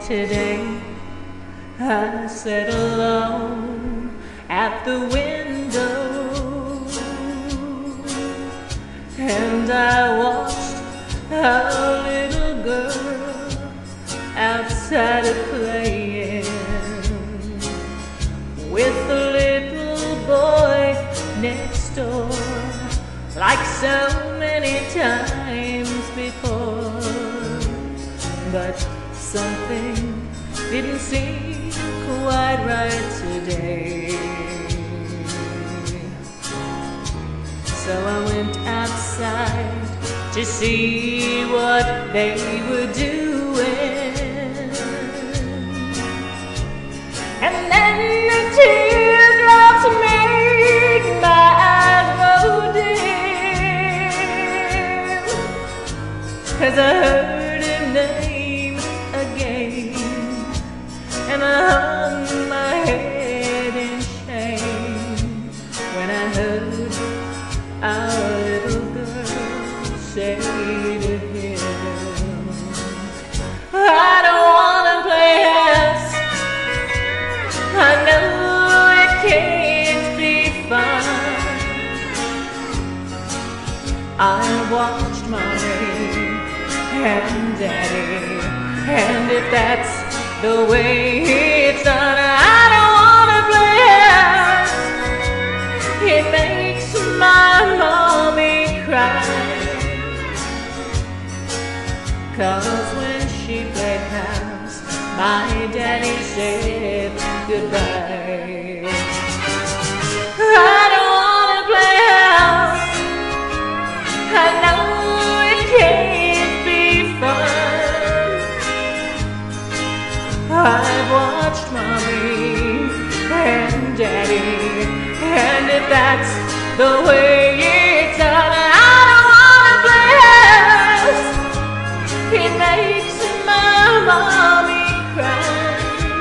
Today I sat alone at the window and I watched a little girl outside playing with the little boy next door, like so many times before. But something didn't seem quite right today. So I went outside to see what they were doing, and then the teardrops made my eyes go dim, 'cause I heard his name again, and I hung my head in shame when I heard our little girl say to him, I don't wanna play house, I know it can't be fun. I watched Mommy and Daddy, and if that's the way it's done, I don't wanna play house. It makes my mommy cry, 'cause when she played house, my daddy said goodbye. I don't wanna play house, I know it can't be fun. I've watched Mommy and Daddy, and if that's the way it's done, I don't wanna play house. It makes my mommy cry,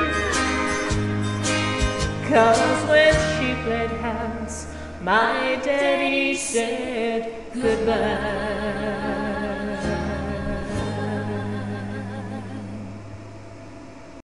'cause when she played house, my daddy said goodbye.